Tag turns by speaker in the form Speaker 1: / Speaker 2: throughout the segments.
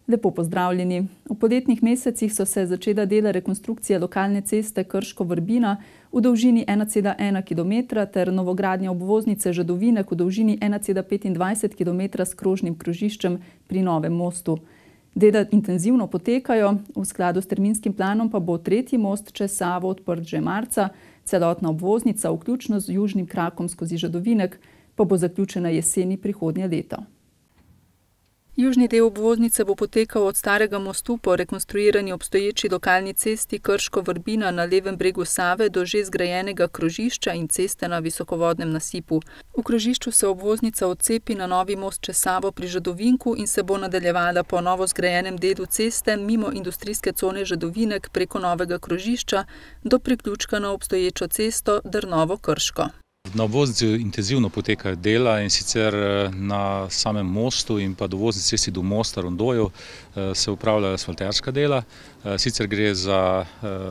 Speaker 1: Lepo pozdravljeni. V poletnih mesecih so se začela dela rekonstrukcije lokalne ceste Krško-Vrbina v dolžini 1,1 km ter novogradnja obvoznice Žadovinek v dolžini 1,25 km s krožnim krožiščem pri Novem mostu. Dela intenzivno potekajo, v skladu s terminskim planom pa bo tretji most čez Savo odprt že marca, celotna obvoznica, vključno z južnim krakom skozi Žadovinek, pa bo zaključena jeseni prihodnje leto. Južni del obvoznice bo potekal od starega mostu po rekonstruirani obstoječi lokalni cesti Krško-Vrbina na levem bregu Save do že zgrajenega krožišča in ceste na visokovodnem nasipu. V krožišču se obvoznica odcepi na novi most čez Savo pri Žadovinku in se bo nadaljevala po novo zgrajenem delu ceste mimo industrijske cone Žadovinek preko novega krožišča do priključka na obstoječo cesto Drnovo-Krško.
Speaker 2: Na obvoznici intenzivno potekajo dela in sicer na samem mostu in pa do vozni cesti do mosta Rondojev se upravljajo asfalterska dela. Sicer gre za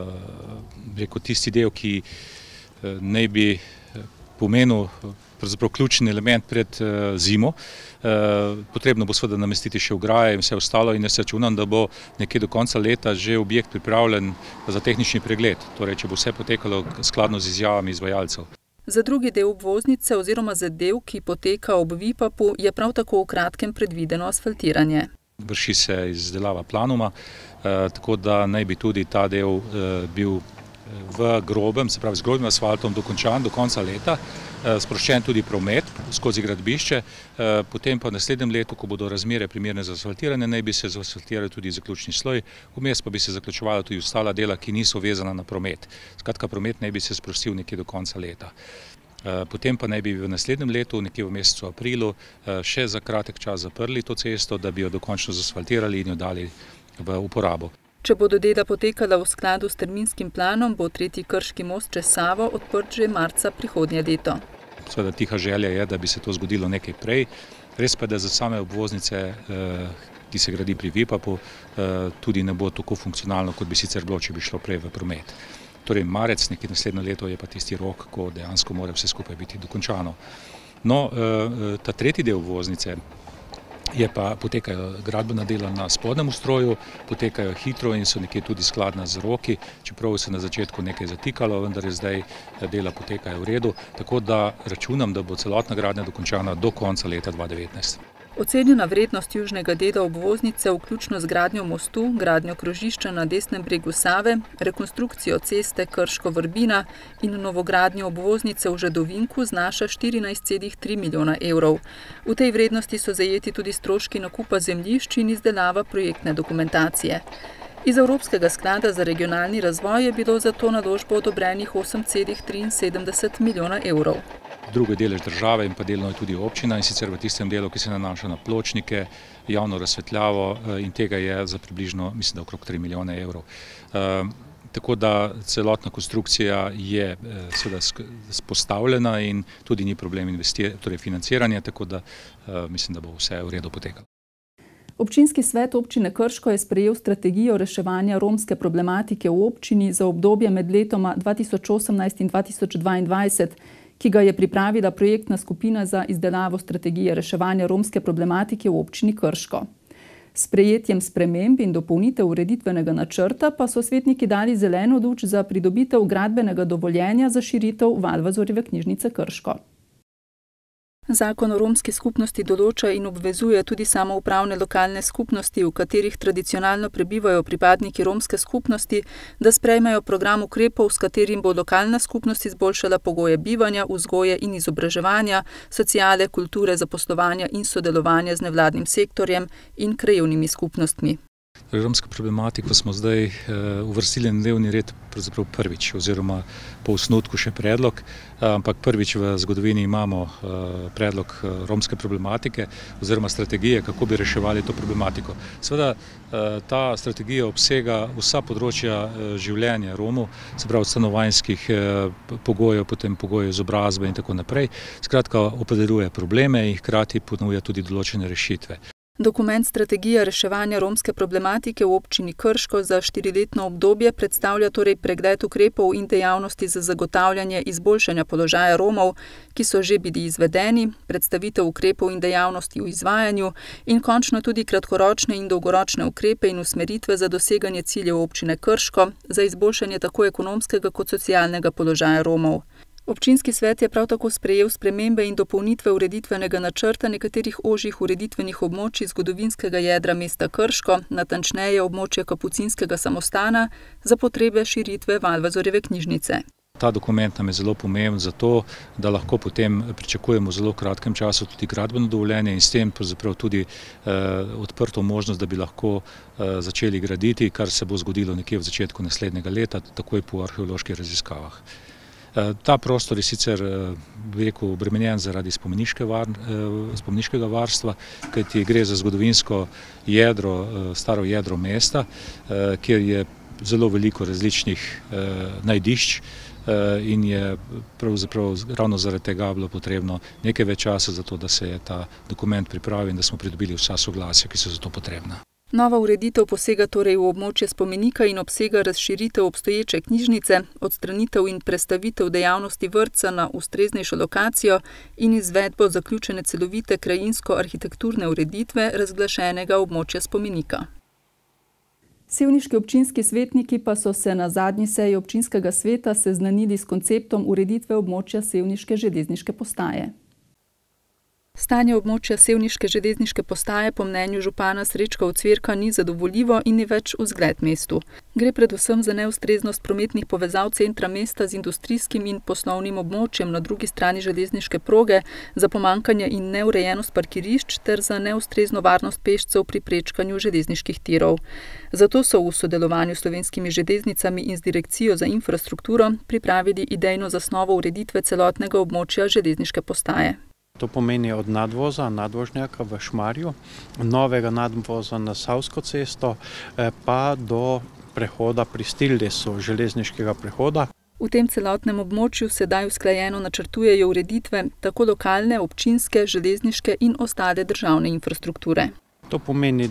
Speaker 2: tisti del, ki naj bi pomenil pravzaprav ključni element pred zimo. Potrebno bo seveda namestiti še ograje in vse ostalo in jaz računam, da bo nekje do konca leta že objekt pripravljen za tehnični pregled, torej če bo vse potekalo skladno z izjavami izvajalcev.
Speaker 1: Za drugi del obvoznice oziroma za del, ki poteka ob Vipapu, je prav tako v kratkem predvideno asfaltiranje.
Speaker 2: Vrši se izdelava planuma, tako da naj bi tudi ta del bil v grobem, se pravi z grobim asfaltom dokončan do konca leta, sproščen tudi promet skozi gradbišče, potem pa v naslednjem letu, ko bodo razmere primerne za asfaltiranje, naj bi se asfaltirali tudi zaključni sloj, vmes pa bi se zaključevala tudi ostala dela, ki niso vezana na promet. Skratka, promet naj bi se sprostil nekje do konca leta. Potem pa naj bi v naslednjem letu, nekje v mesecu aprilu, še za kratek čas zaprli to cesto, da bi jo dokončno zasfaltirali in jo dali v uporabo.
Speaker 1: Če bodo dela potekala v skladu s terminskim planom, bo tretji Krški most čez Savo odprt že marca prihodnje leto.
Speaker 2: Seveda tiha želja je, da bi se to zgodilo nekaj prej. Res pa je, da za same obvoznice, ki se gradi pri Vipapu, tudi ne bo tako funkcionalno, kot bi sicer bilo, če bi šlo prej v promet. Torej marec, nekje naslednje leto, je pa tisti rok, ko dejansko mora vse skupaj biti dokončano. No, ta tretji del obvoznice potekajo gradbena dela na spodnjem ustroju, potekajo hitro in so nekje tudi skladna z roki, čeprav se na začetku nekaj zatikalo, vendar je zdaj dela potekajo v redu, tako da računam, da bo celotna gradnja dokončana do konca leta 2019.
Speaker 1: Ocenjena vrednost južnega dela obvoznice, vključno z gradnjo mostu, gradnjo krožišča na desnem bregu Save, rekonstrukcijo ceste Krško-Vrbina in novogradnjo obvoznice v Žadovinku znaša 14,3 milijona evrov. V tej vrednosti so zajeti tudi stroški nakupa zemljišč in izdelava projektne dokumentacije. Iz Evropskega sklada za regionalni razvoj je bilo za to naložbo odobrenih 8,73 milijona evrov.
Speaker 2: Drugi delež države in pa delno je tudi občina, in sicer v tistem delu, ki se nanaša na pločnike, javno razsvetljavo, in tega je za približno, mislim, da okrog 3 milijone evrov. Tako da celotna konstrukcija je seveda postavljena in tudi ni problem financiranja, tako da mislim, da bo vse v redu potekalo.
Speaker 1: Občinski svet občine Krško je sprejel strategijo reševanja romske problematike v občini za obdobje med letoma 2018 in 2022, ki ga je pripravila projektna skupina za izdelavo strategije reševanja romske problematike v občini Krško. S sprejetjem sprememb in dopolnitev ureditvenega načrta pa so svetniki dali zeleno luč za pridobitev gradbenega dovoljenja za širitev Valvazorjeve knjižnice Krško. Zakon o romski skupnosti določa in obvezuje tudi samoupravne lokalne skupnosti, v katerih tradicionalno prebivajo pripadniki romske skupnosti, da sprejmejo program ukrepov, s katerim bo lokalna skupnost izboljšala pogoje bivanja, vzgoje in izobraževanja, sociale, kulture, zaposlovanja in sodelovanja z nevladnim sektorjem in krajevnimi skupnostmi.
Speaker 2: Romsko problematiko smo zdaj uvrstili na dnevni red pravzaprav prvič, oziroma po osnutku še predlog, ampak prvič v zgodovini imamo predlog romske problematike oziroma strategije, kako bi reševali to problematiko. Seveda ta strategija obsega vsa področja življenja Romov, se pravi stanovanjskih pogojev, potem pogojev izobrazbe in tako naprej. Skratka, opredeljuje probleme in hkrati ponuja tudi določene rešitve.
Speaker 1: Dokument Strategija reševanja romske problematike v občini Krško za 4-letno obdobje predstavlja torej pregled ukrepov in dejavnosti za zagotavljanje izboljšanja položaja Romov, ki so že bili izvedeni, predstavitev ukrepov in dejavnosti v izvajanju in končno tudi kratkoročne in dolgoročne ukrepe in usmeritve za doseganje ciljev občine Krško za izboljšanje tako ekonomskega kot socialnega položaja Romov. Občinski svet je prav tako sprejel spremembe in dopolnitve ureditvenega načrta nekaterih ožjih ureditvenih območij zgodovinskega jedra mesta Krško, natančneje območja Kapucinskega samostana, za potrebe širitve Valvazorjeve knjižnice.
Speaker 2: Ta dokument nam je zelo pomemben zato, da lahko potem pričakujemo v zelo kratkem času tudi gradbeno dovoljenje in s tem pravzaprav tudi odprto možnost, da bi lahko začeli graditi, kar se bo zgodilo nekje v začetku naslednjega leta, takoj po arheoloških raziskavah. Ta prostor je sicer obremenjen zaradi spomeniškega varstva, kajti gre za zgodovinsko jedro, staro jedro mesta, kjer je zelo veliko različnih najdišč in je pravzaprav ravno zaradi tega bilo potrebno nekaj več časa za to, da se je ta dokument pripravil in da smo pridobili vsa soglasja, ki so za to potrebna.
Speaker 1: Nova ureditev posega torej v območje spomenika in obsega razširitev obstoječe knjižnice, odstranitev in prestavitev dejavnosti vrtca na ustreznejšo lokacijo in izvedbo zaključene celovite krajinsko-arhitekturne ureditve razglašenega območja spomenika. Sevniški občinski svetniki pa so se na zadnji seji občinskega sveta seznanili s konceptom ureditve območja sevniške železniške postaje. Stanje območja sevniške železniške postaje po mnenju župana Srečka Ocvirka ni zadovoljivo in ni več vzgled mestu. Gre predvsem za neustreznost prometnih povezav centra mesta z industrijskim in poslovnim območjem na drugi strani železniške proge, za pomanjkanje in neurejenost parkirišč ter za neustrezno varnost pešcev pri prečkanju železniških tirov. Zato so v sodelovanju s Slovenskimi železnicami in z Direkcijo za infrastrukturo pripravili idejno zasnovo ureditve celotnega območja železniške postaje.
Speaker 3: To pomeni od nadvožnjaka v Šmarju, novega nadvoza na Savsko cesto, pa do prehoda pri Stildesu, železniškega prehoda.
Speaker 1: V tem celotnem območju sedaj usklajeno načrtujejo ureditve tako lokalne, občinske, železniške in ostale državne infrastrukture.
Speaker 3: To pomeni,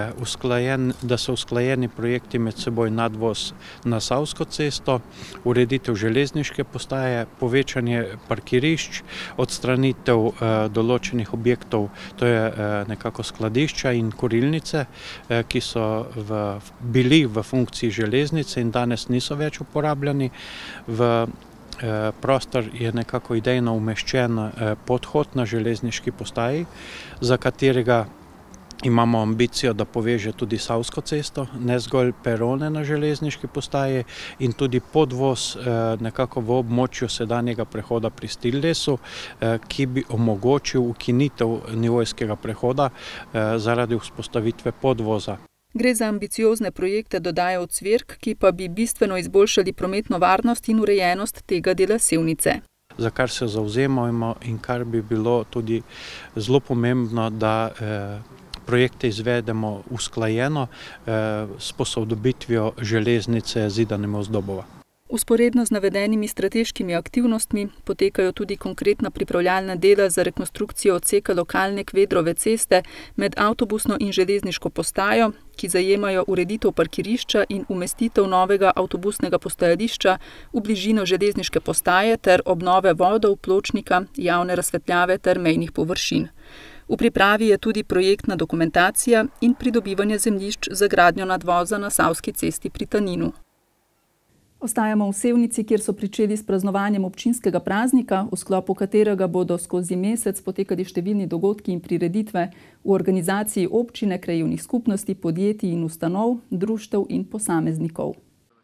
Speaker 3: da so usklajeni projekti med seboj nadvoz na Savsko cesto, ureditev železniške postaje, povečanje parkirišč, odstranitev določenih objektov, to je nekako skladišča in kurilnice, ki so bili v funkciji železnice in danes niso več uporabljani. V prostor je nekako idejno umeščen podhod na železniški postaji, za katerega imamo ambicijo, da poveže tudi Savsko cesto, ne zgolj perone na železniški postaji in tudi podvoz nekako v območju sedanjega prehoda pri Stildesu, ki bi omogočil ukinitev nivojskega prehoda zaradi vzpostavitve podvoza.
Speaker 1: Gre za ambiciozne projekte, dodaja Ocvirk, ki pa bi bistveno izboljšali prometno varnost in urejenost tega dela Sevnice.
Speaker 3: Za kar se zavzemamo in kar bi bilo tudi zelo pomembno, da projekte izvedemo usklajeno s posodobitvijo železnice Zidane Mozdobova.
Speaker 1: Vzporedno z navedenimi strateškimi aktivnostmi potekajo tudi konkretna pripravljalna dela za rekonstrukcijo odseka lokalne Kvedrove ceste med avtobusno in železniško postajo, ki zajemajo ureditev parkirišča in umestitev novega avtobusnega postajališča v bližino železniške postaje ter obnove vodov, pločnika, javne razsvetljave ter mejnih površin. V pripravi je tudi projektna dokumentacija in pridobivanje zemljišč za gradnjo nadvoza na Savski cesti pri Taninu. Ostajamo v Sevnici, kjer so pričeli s praznovanjem občinskega praznika, v sklopu katerega bodo skozi mesec potekali številni dogodki in prireditve v organizaciji občine, krajevnih skupnosti, podjetij in ustanov, društev in posameznikov.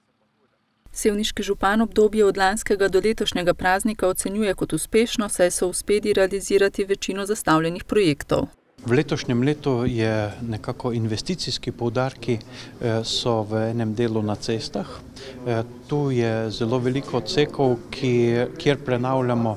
Speaker 1: Sevniški župan obdobje od lanskega do letošnjega praznika ocenjuje kot uspešno, saj so uspeli realizirati večino zastavljenih projektov.
Speaker 3: V letošnjem letu je nekako investicijski poudarki so v enem delu na cestah. Tu je zelo veliko odsekov, kjer prenavljamo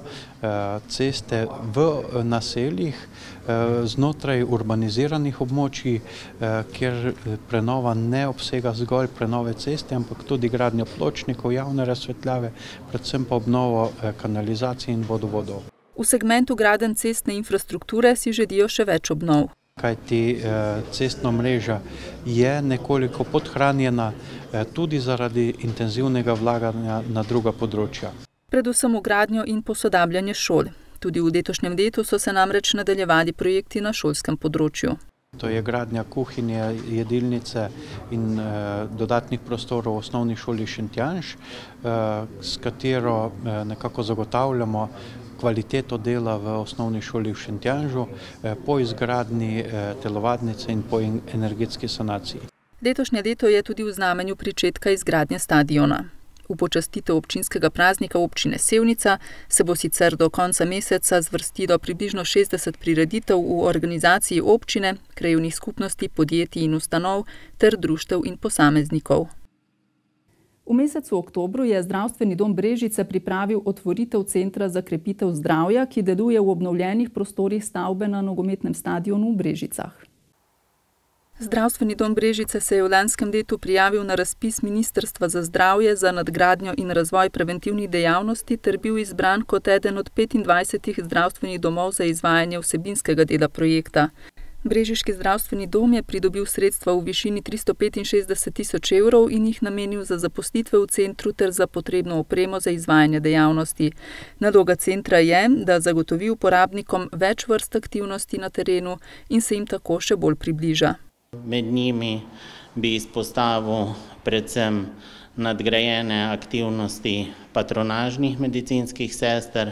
Speaker 3: ceste v naseljih znotraj urbaniziranih območij, kjer prenova ne obsega zgolj prenove ceste, ampak tudi gradnjo pločnikov, javne razsvetljave, predvsem pa obnovo kanalizacije in vodovodov.
Speaker 1: V segmentu gradenj cestne infrastrukture si želijo še več obnov.
Speaker 3: Kajti cestna mreža je nekoliko podhranjena tudi zaradi intenzivnega vlaganja na druga področja.
Speaker 1: Predvsem v gradnjo in posodabljanje šol. Tudi v letošnjem letu so se namreč nadaljevali projekti na šolskem področju.
Speaker 3: To je gradnja kuhinje, jedilnice in dodatnih prostorov v osnovni šoli Šentjanž, s katero nekako zagotavljamo kvaliteto dela v osnovni šoli v Šentjanžu po izgradnji telovadnice in po energetski sanaciji.
Speaker 1: Letošnje leto je tudi v znamenju pričetka izgradnje stadiona. V počastitev občinskega praznika občine Sevnica se bo sicer do konca meseca zvrstilo približno 60 prireditev v organizaciji občine, krajevnih skupnosti, podjetij in ustanov ter društev in posameznikov. V mesecu oktobru je Zdravstveni dom Brežice pripravil otvoritev centra za krepitev zdravja, ki deluje v obnovljenih prostorih stavbe na nogometnem stadionu v Brežicah. Zdravstveni dom Brežice se je v lanskem letu prijavil na razpis Ministrstva za zdravje za nadgradnjo in razvoj preventivnih dejavnosti ter bil izbran kot eden od 25 zdravstvenih domov za izvajanje vsebinskega dela projekta. Brežiški zdravstveni dom je pridobil sredstva v višini 365.000 evrov in jih namenil za zaposlitve v centru ter za potrebno opremo za izvajanje dejavnosti. Naloga centra je, da zagotovi uporabnikom več vrst aktivnosti na terenu in se jim tako še bolj približa.
Speaker 4: Med njimi bi izpostavil predvsem nadgrajene aktivnosti patronažnih medicinskih sester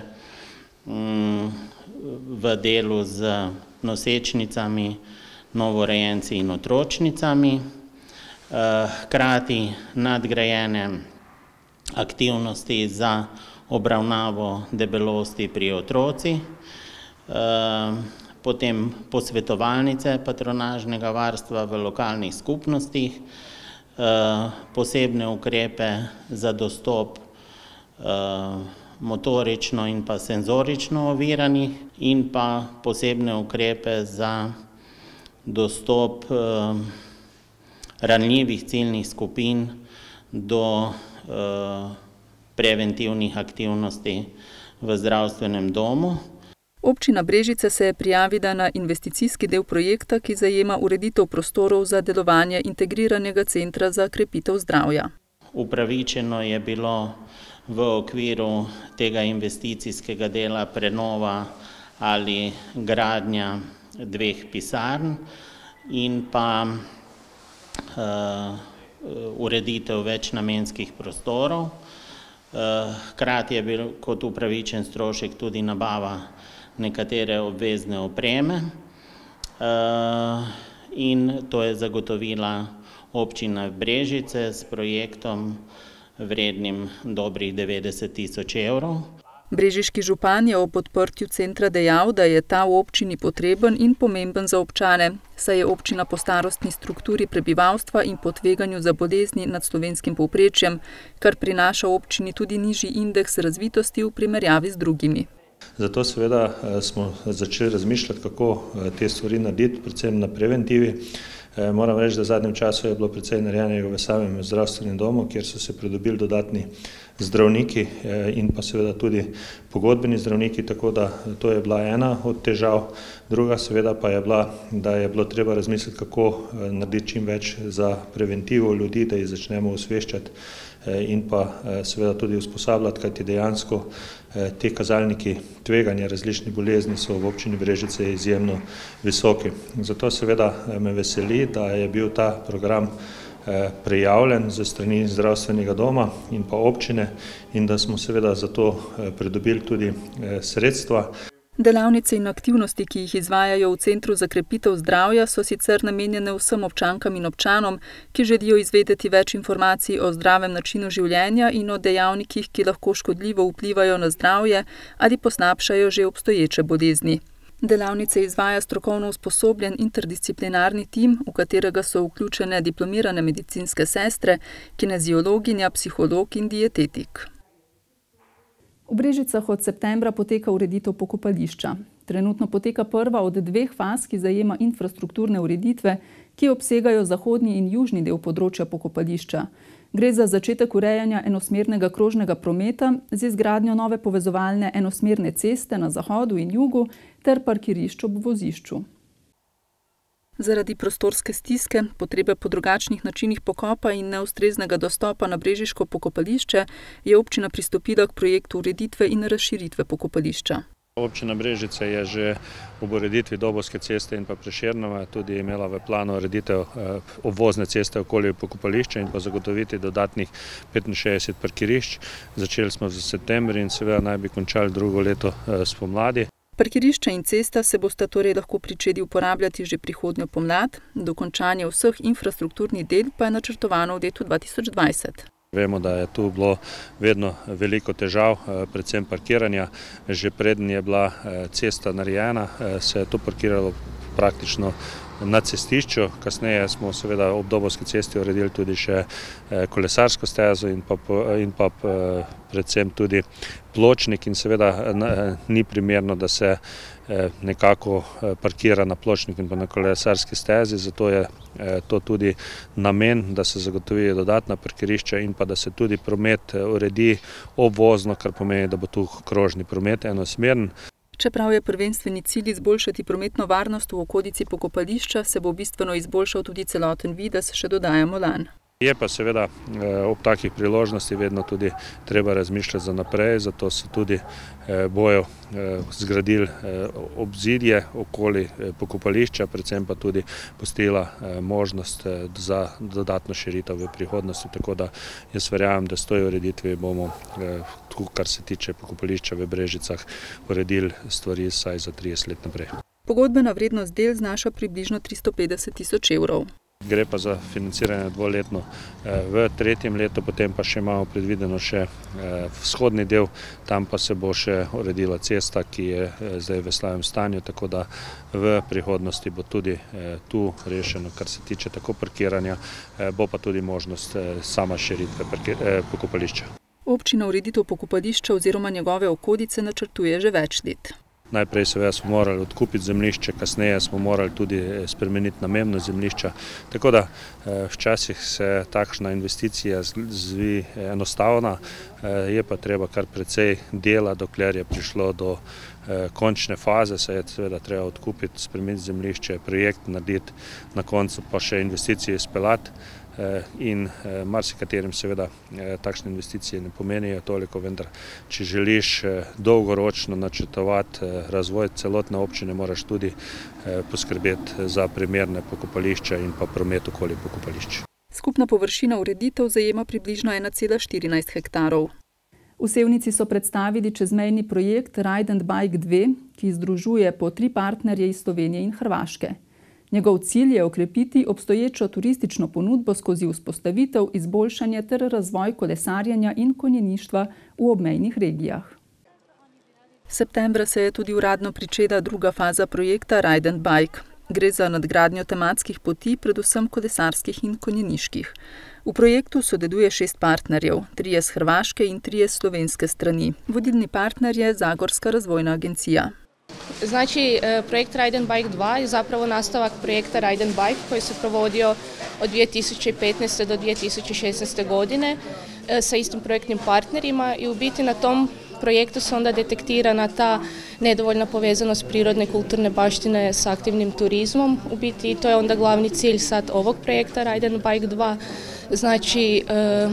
Speaker 4: v delu z nosečnicami, novorojenci in otročnicami, hkrati nadgrajene aktivnosti za obravnavo debelosti pri otrocih, potem posvetovalnice patronažnega varstva v lokalnih skupnostih, posebne ukrepe za dostop motorično in pa senzorično oviranih in pa posebne ukrepe za dostop ranljivih ciljnih skupin do preventivnih aktivnosti v zdravstvenem domu.
Speaker 1: Občina Brežice se je prijavila na investicijski del projekta, ki zajema ureditev prostorov za delovanje integriranega centra za krepitev zdravja.
Speaker 4: Upravičeno je bilo v okviru tega investicijskega dela prenova ali gradnja 2 pisarn in pa ureditev večnamenskih prostorov. Hkrati je bil kot upravičen strošek tudi nabava nekatere obvezne opreme in to je zagotovila občina Brežice s projektom vrednim dobrih 90.000 evrov.
Speaker 1: Brežiški župan je ob odprtju centra dejal, da je ta v občini potreben in pomemben za občane, saj je občina po starostni strukturi prebivalstva in po tveganju za bolezni nad slovenskim povprečjem, kar prinaša občini tudi nižji indeks razvitosti v primerjavi z drugimi.
Speaker 5: Zato seveda smo začeli razmišljati, kako te stvari narediti, predvsem na preventivi. Moram reči, da v zadnjem času je bilo precej narejenega v samem zdravstvenem domu, kjer so se pridobili dodatni zdravniki in pa seveda tudi pogodbeni zdravniki, tako da to je bila ena od težav. Druga seveda pa je bila, da je bilo treba razmisliti, kako narediti čim več za preventivo ljudi, da jih začnemo osveščati in pa seveda tudi usposabljati, kajti dejansko te kazalniki tveganja različnih bolezni so v občini Brežice izjemno visoki. Zato seveda me veseli, da je bil ta program prijavljen ze strani zdravstvenega doma in pa občine in da smo seveda za to pridobili tudi sredstva.
Speaker 1: Delavnice in aktivnosti, ki jih izvajajo v Centru za krepitev zdravja, so sicer namenjene vsem občankam in občanom, ki želijo izvedeti več informacij o zdravem načinu življenja in o dejavnikih, ki lahko škodljivo vplivajo na zdravje ali poslabšajo že obstoječe bolezni. Delavnice izvaja strokovno usposobljen interdisciplinarni tim, v katerega so vključene diplomirane medicinske sestre, kineziologinja, psiholog in dietetik. V Brežicah od septembra poteka ureditev pokopališča. Trenutno poteka prva od 2 faz, ki zajema infrastrukturne ureditve, ki obsegajo zahodni in južni del področja pokopališča. Gre za začetek urejanja enosmernega krožnega prometa z izgradnjo nove povezovalne enosmerne ceste na zahodu in jugu ter parkirišč ob vozišču. Zaradi prostorske stiske, potrebe po drugačnih načinih pokopa in neustreznega dostopa na brežiško pokopališče je občina pristopila k projektu ureditve in razširitve pokopališča.
Speaker 5: Občina Brežice je že ob ureditvi Dobovske ceste in pa Prešernova tudi imela v planu ureditev obvozne ceste okoli pokopališča in pa zagotoviti dodatnih 65 parkirišč. Začeli smo v septembru in seveda naj bi končali drugo leto spomladi.
Speaker 1: Parkirišča in cesta se bosta torej lahko pričeli uporabljati že prihodnjo pomlad, dokončanje vseh infrastrukturnih del pa je načrtovano v letu 2020.
Speaker 5: Vemo, da je tu bilo vedno veliko težav, predvsem parkiranja. Že preden je bila cesta narejena, se je to parkiralo praktično na cestišču. Kasneje smo seveda ob Dobovski cesti uredili tudi še kolesarsko stezo in pa predvsem tudi pločnik in seveda ni primerno, da se nekako parkira na pločniku in pa na kolesarski stezi, zato je to tudi namen, da se zagotovijo dodatna parkirišča in pa da se tudi promet uredi obvozno, kar pomeni, da bo tu krožni promet enosmeren.
Speaker 1: Čeprav je prvenstveni cilj izboljšati prometno varnost v okolici pokopališča, se bo bistveno izboljšal tudi celoten videz, še dodaja Molan.
Speaker 5: Je pa seveda ob takih priložnosti vedno tudi treba razmišljati za naprej, zato so tudi bojo zgradili obzidje okoli pokopališča, predvsem pa tudi pustila možnost za dodatno širitev v prihodnosti, tako da jaz verjamem, da s to ureditvijo bomo tu, kar se tiče pokopališča v Brežicah, uredili stvari vsaj za 30 let naprej.
Speaker 1: Pogodbena vrednost del znaša približno 350 tisoč evrov.
Speaker 5: Gre pa za financiranje dvoletno v tretjem letu, potem pa še imamo predvideno še vzhodni del, tam pa se bo še uredila cesta, ki je zdaj v slabem stanju, tako da v prihodnosti bo tudi tu rešeno, kar se tiče tako parkiranja, bo pa tudi možnost sama širitve pokopališča.
Speaker 1: Občina ureditev pokopališča oziroma njegove okolice načrtuje že več let.
Speaker 5: Najprej seveda smo morali odkupiti zemljišče, kasneje smo morali tudi spremeniti namembnost zemljišča, tako da včasih se takšna investicija zdi enostavna, je pa treba kar precej dela, dokler je prišlo do končne faze, se je seveda treba odkupiti, spremeniti zemljišče, projekt narediti, na koncu pa še investicije izpeljati. In marsikaterim seveda takšne investicije ne pomenijo toliko, vendar če želiš dolgoročno načrtovati razvoj celotne občine, moraš tudi poskrbeti za primerne pokopališča in pa promet okoli pokopališč.
Speaker 1: Skupna površina ureditev zajema približno 1,14 hektarov. V Sevnici so predstavili čezmejni projekt Ride and Bike 2, ki združuje po 3 partnerje iz Slovenije in Hrvaške. Njegov cilj je okrepiti obstoječo turistično ponudbo skozi vzpostavitev, izboljšanje ter razvoj kolesarjenja in konjeništva v obmejnih regijah. Septembra se je tudi uradno pričela druga faza projekta Ride and Bike. Gre za nadgradnjo tematskih poti, predvsem kolesarskih in konjeniških. V projektu sodeluje 6 partnerjev, 3 z Hrvaške in 3 z slovenske strani. Vodilni partner je Zagorska razvojna agencija.
Speaker 6: Znači, projekt Ride and Bike 2 je zapravo nastavak projekta Ride and Bike koji se provodio od 2015. do 2016. godine sa istim projektnim partnerima i u biti na tom projektu se onda detektirana ta nedovoljna povezanost prirodne i kulturne baštine s aktivnim turizmom. U biti to je onda glavni cilj sad ovog projekta Ride and Bike 2, znači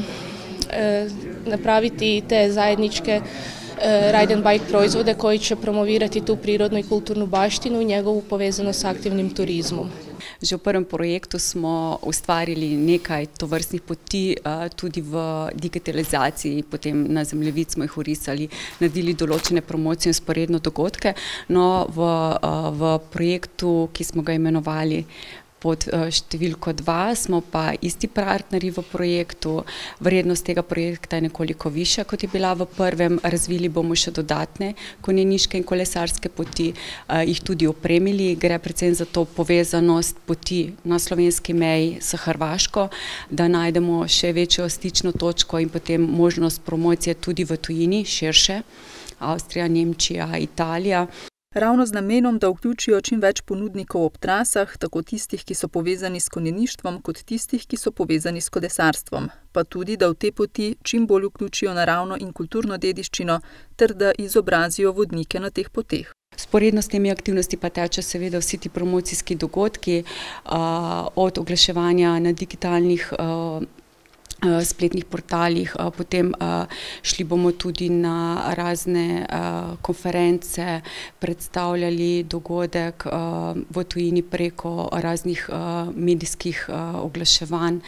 Speaker 6: napraviti te zajedničke Ride and Bike proizvode koji će promovirati tu prirodnu i kulturnu baštinu i njegovu povezanost s aktivnim turizmom.
Speaker 7: Že v prvem projektu smo ustvarili nekaj tovrstnih poti, tudi v digitalizaciji, potem na zemljevid smo jih orisali, naredili določene promocije in sporedno dogodke, no v projektu, ki smo ga imenovali pod številko 2, smo pa isti partnerji v projektu. Vrednost tega projekta je nekoliko višja, kot je bila v prvem. Razvili bomo še dodatne konjeniške in kolesarske poti, jih tudi opremili. Gre predvsem za to povezanost poti na slovenski meji s Hrvaško, da najdemo še večjo stično točko in potem možnost promocije tudi v tujini, širše, Avstrija, Nemčija, Italija.
Speaker 1: Ravno z namenom, da vključijo čim več ponudnikov ob trasah, tako tistih, ki so povezani s konjeništvom, kot tistih, ki so povezani s kolesarstvom, pa tudi, da v te poti čim bolj vključijo naravno in kulturno dediščino, ter da izobrazijo vodnike na teh poteh.
Speaker 7: Sporedno s temi aktivnosti pa teče seveda vsi ti promocijski dogodki, od oglaševanja na digitalnih spletnih portalih, potem šli bomo tudi na razne konference, predstavljali dogodek v tujini preko raznih medijskih oglaševanj.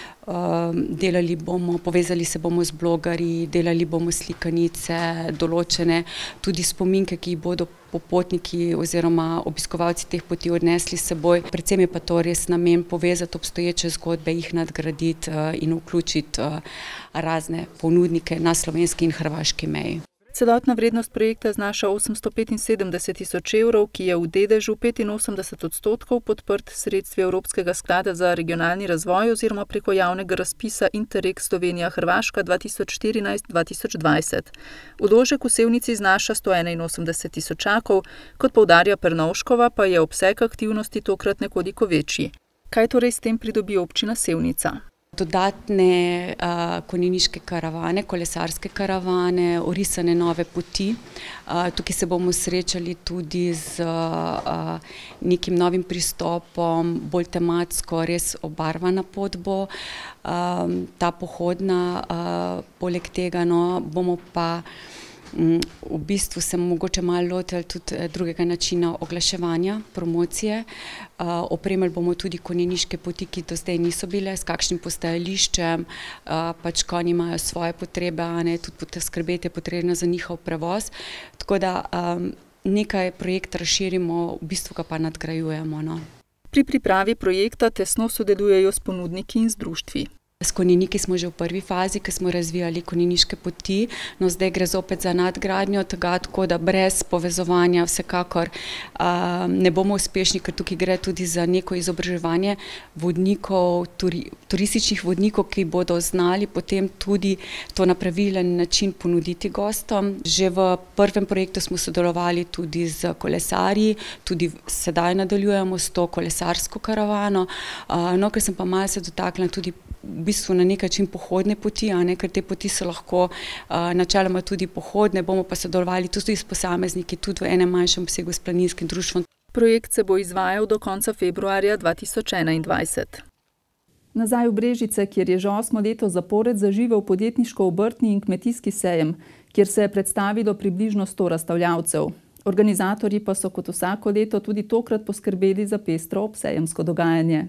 Speaker 7: Delali bomo, povezali se bomo z blogerji, delali bomo slikanice, določene tudi spominke, ki jih bodo popotniki oziroma obiskovalci teh poti odnesli s seboj. Predvsem je pa to res namen povezati obstoječe zgodbe, jih nadgraditi in vključiti razne ponudnike na slovenski in hrvaški meji.
Speaker 1: Celotna vrednost projekta znaša 875.000 evrov, ki je v deležu 85% podprt sredstvi Evropskega sklada za regionalni razvoj oziroma preko javnega razpisa Interreg Slovenija-Hrvaška 2014-2020. Vložek v Sevnici znaša 181.000, kot poudarja Pernovškova, pa je obseg aktivnosti tokrat nekoliko večji. Kaj torej s tem pridobi občina Sevnica?
Speaker 7: Dodatne konjeniške karavane, kolesarske karavane, orisane nove poti. Tukaj se bomo srečali tudi z nekim novim pristopom, bolj tematsko, res obarvana pot bo ta pohodna. Poleg tega bomo pa v bistvu se mogoče malo lotili tudi drugega načina oglaševanja, promocije. Opremili bomo tudi konjeniške poti, ki do zdaj niso bile, s kakšnim postajališčem, pač konji imajo svoje potrebe, tudi skrbeti je potrebno za njihov prevoz. Tako da nekaj projekta razširimo, v bistvu ga pa nadgrajujemo.
Speaker 1: Pri pripravi projekta tesno sodelujejo s ponudniki in z društvi.
Speaker 7: S konjeniki smo že v prvi fazi, ko smo razvijali konjeniške poti, no zdaj gre zopet za nadgradnjo tega, tako da brez povezovanja vsekakor ne bomo uspešni, ker tukaj gre tudi za neko izobraževanje vodnikov, turističnih vodnikov, ki bodo znali potem tudi to na pravilen način ponuditi gostom. Že v prvem projektu smo sodelovali tudi z kolesarji, tudi sedaj nadaljujemo s to kolesarsko karavano, no, ker sem pa malo se dotaknila tudi v bistvu na nek način pohodne poti, ker te poti so lahko načeloma tudi pohodne, bomo pa sodelovali tudi s posamezniki, tudi v enem manjšem obsegu s planinskim društvom.
Speaker 1: Projekt se bo izvajal do konca februarja 2021. Nazaj v Brežice, kjer je že 8. leto zapored zaživel podjetniško-obrtni in kmetijski sejem, kjer se je predstavilo približno 100 razstavljavcev. Organizatorji pa so kot vsako leto tudi tokrat poskrbeli za pestro obsejemsko dogajanje.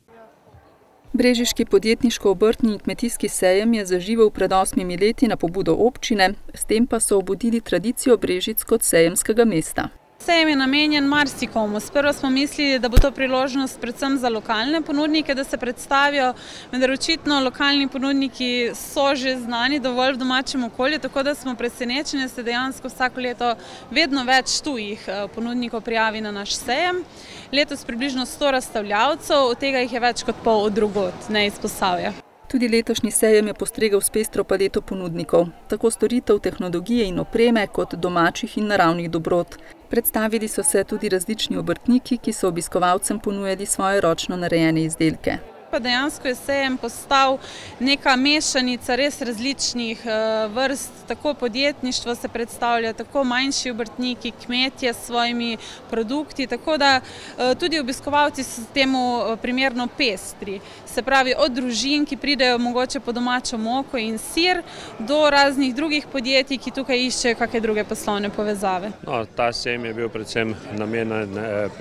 Speaker 1: Brežiški podjetniško-obrtni in kmetijski sejem je zaživel pred 8 leti na pobudo občine, s tem pa so obudili tradicijo Brežic kot sejemskega mesta.
Speaker 8: Sejem je namenjen marsikomu. Sprva smo mislili, da bo to priložnost predvsem za lokalne ponudnike, da se predstavijo, vendar očitno lokalni ponudniki so že znani dovolj v domačem okolju, tako da smo presenečeni, da se dejansko vsako leto vedno več tujih ponudnikov prijavi na naš sejem. Letos približno 100 razstavljavcev, od tega jih je več kot pol od drugod, ne iz Posavja.
Speaker 1: Tudi letošnji sejem je postregel s pestro paleto ponudnikov, tako storitev, tehnologije in opreme, kot domačih in naravnih dobrot. Predstavili so se tudi različni obrtniki, ki so obiskovalcem ponujali svoje ročno narejene izdelke.
Speaker 8: Dejansko je sejem postal neka mešanica res različnih vrst, tako podjetništvo se predstavlja, tako manjši obrtniki, kmetje s svojimi produkti, tako da tudi obiskovalci so temu primerno pestri. Se pravi, od družin, ki pridejo mogoče po domačo moko in sir, do raznih drugih podjetij, ki tukaj iščejo kakšne druge poslovne povezave.
Speaker 5: Ta sejem je bil predvsem namenjen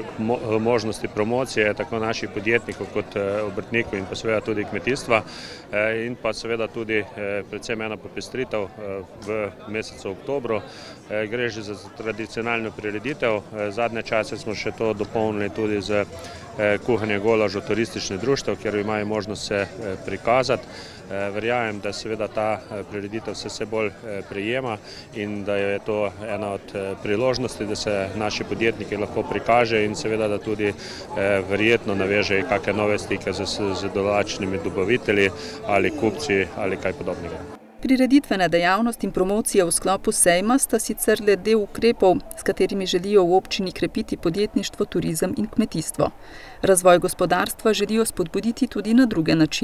Speaker 5: možnosti promocije tako naših podjetnikov kot obrtnikov in pa seveda tudi kmetijstva in pa seveda tudi predvsem ena popestritev v mesecu oktobru. Gre že za tradicionalno prireditev. Zadnje čase smo še to dopolnili tudi z kuhanje golažu turističnih društev, kjer imajo možnost se prikazati. Verjamem, da seveda ta prireditev se vse bolj prijema in da je to ena od priložnosti, da se naši podjetniki lahko prikaže in seveda, da tudi verjetno navežejo kakšne nove stike z določenimi dobavitelji ali kupci ali kaj podobnega.
Speaker 1: Prireditvena dejavnost in promocija v sklopu sejma sta sicer le del ukrepov, s katerimi želijo v občini krepiti podjetništvo, turizem in kmetijstvo. Razvoj gospodarstva želijo spodbuditi tudi na druge načine.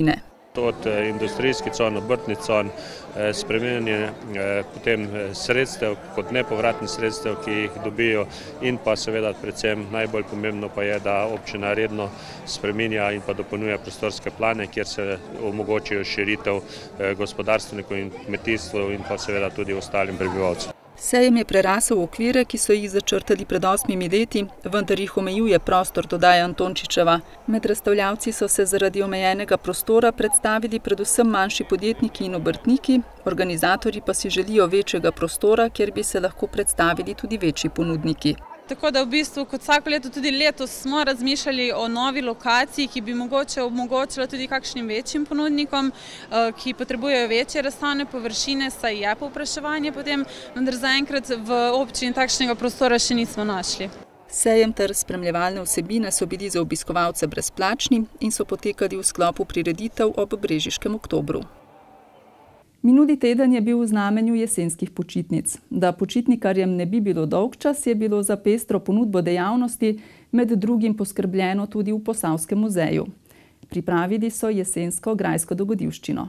Speaker 5: Od industrijskih con, obrtnih con, spremenjanje potem sredstev kot nepovratnih sredstev, ki jih dobijo, in pa seveda predvsem najbolj pomembno pa je, da občina redno spreminja in pa dopolnjuje prostorske plane, kjer se omogočijo širitev gospodarstvenikov in kmetijstvu in pa seveda tudi ostalim prebivalcem.
Speaker 1: Sejem je prerasel okvire, ki so jih začrtali pred 8 leti, vendar jih omejuje prostor, dodaja Antončičeva. Med razstavljavci so se zaradi omejenega prostora predstavili predvsem manjši podjetniki in obrtniki, organizatorji pa si želijo večjega prostora, kjer bi se lahko predstavili tudi večji ponudniki.
Speaker 8: Tako da v bistvu kot vsako leto tudi letos smo razmišljali o novi lokaciji, ki bi mogoče omogočila tudi kakšnim večjim ponudnikom, ki potrebujejo večje razstavne površine, saj je povpraševanje potem, vendar zaenkrat v občini takšnega prostora še nismo našli.
Speaker 1: Sejem ter spremljevalne vsebine so bili za obiskovalce brezplačni in so potekali v sklopu prireditev ob Brežiškem oktobru. Minuli teden je bil v znamenju jesenskih počitnic. Da počitnikarjem ne bi bilo dolgčas, je bilo za pestro ponudbo dejavnosti med drugim poskrbljeno tudi v Posavskem muzeju. Pripravili so jesensko grajsko dogodivščino.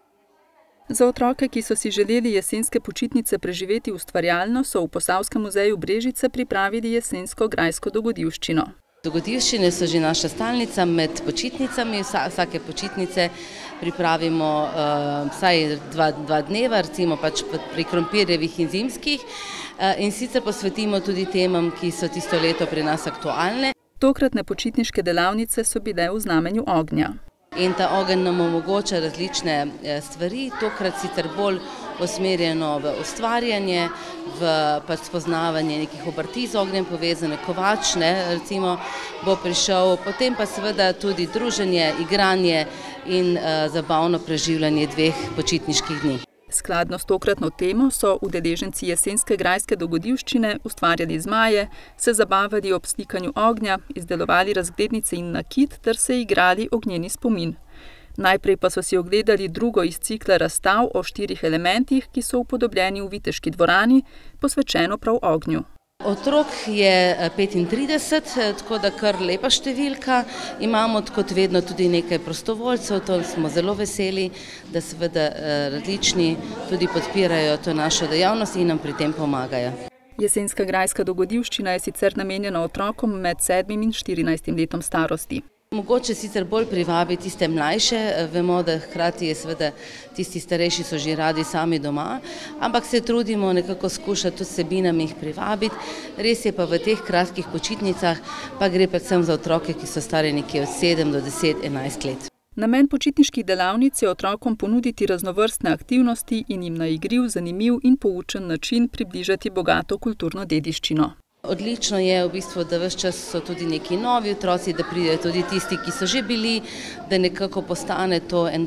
Speaker 1: Za otroke, ki so si želeli jesenske počitnice preživeti ustvarjalno, so v Posavskem muzeju Brežice pripravili jesensko grajsko dogodivščino.
Speaker 9: Dogodivščine so že naša stalnica med počitnicami. Vsake počitnice pripravimo vsaj dva dneva, recimo pač pri krompirjevih in zimskih, in sicer posvetimo tudi temam, ki so tisto leto pri nas aktualne.
Speaker 1: Tokratne počitniške delavnice so bile v znamenju ognja.
Speaker 9: In ta ogenj nam omogoča različne stvari, tokrat sicer bolj usmerjeno v ustvarjanje, v spoznavanje nekih obrti z ognjem povezane, kovač, recimo, bo prišel, potem pa seveda tudi druženje, igranje in zabavno preživljanje 2 počitniških dni.
Speaker 1: Skladno s tokratno temo so udeleženci jesenske grajske dogodivščine ustvarjali zmaje, se zabavali ob slikanju ognja, izdelovali razglednice in nakit ter se igrali ognjeni spomin. Najprej pa so si ogledali drugo iz cikla razstav o 4 elementih, ki so upodobljeni v Viteški dvorani, posvečeno prav ognju.
Speaker 9: Otrok je 35, tako da kar lepa številka. Imamo kot vedno tudi nekaj prostovoljcev, to smo zelo veseli, da seveda različni tudi podpirajo to našo dejavnost in nam pri tem pomagajo.
Speaker 1: Jesenska grajska dogodivščina je sicer namenjena otrokom med 7 in 14 letom starosti.
Speaker 9: Mogoče sicer bolj privabi tiste mlajše, vemo, da hkrati je seveda tisti starejši so že radi sami doma, ampak se trudimo nekako skušati tudi vsebinami jih privabiti. Res je pa v teh kratkih počitnicah pa gre predvsem za otroke, ki so stari nekje od 7 do 10, 11 let.
Speaker 1: Namen počitniških delavnic je otrokom ponuditi raznovrstne aktivnosti in jim na igriv, zanimiv in poučen način približati bogato kulturno dediščino.
Speaker 9: Odlično je v bistvu, da ves čas so tudi neki novi otroci, da pridejo tudi tisti, ki so že bili, da nekako postane to ena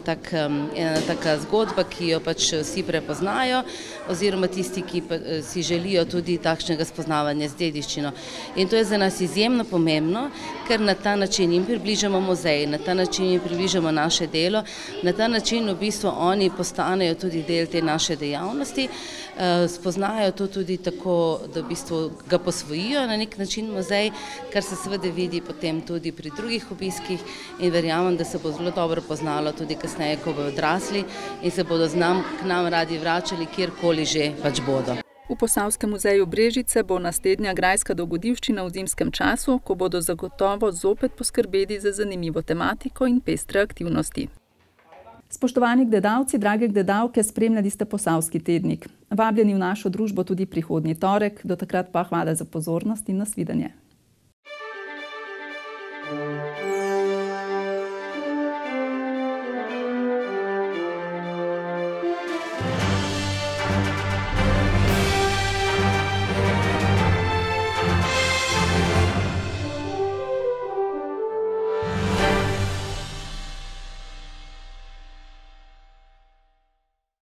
Speaker 9: taka zgodba, ki jo pač vsi prepoznajo, oziroma tisti, ki si želijo tudi takšnega spoznavanja z dediščino. In to je za nas izjemno pomembno, ker na ta način jim približamo muzej, na ta način jim približamo naše delo, na ta način v bistvu oni postanejo tudi del te naše dejavnosti, spoznajo to tudi tako, da v bistvu ga posvojijo na nek način muzej, kar se seveda vidi potem tudi pri drugih obiskih in verjamem, da se bo zelo dobro poznalo tudi kasneje, ko bodo odrasli in se bodo k nam radi vračali, kjerkoli že pač bodo.
Speaker 1: V Posavskem muzeju Brežice bo naslednja grajska dogodivščina v zimskem času, ko bodo zagotovo zopet poskrbeli za zanimivo tematiko in pestre aktivnosti. Spoštovani gledalci, drage gledalke, spremljali ste Posavski tednik. Vabljeni v našo družbo tudi prihodnji torek, do takrat pa hvala za pozornost in nasvidenje.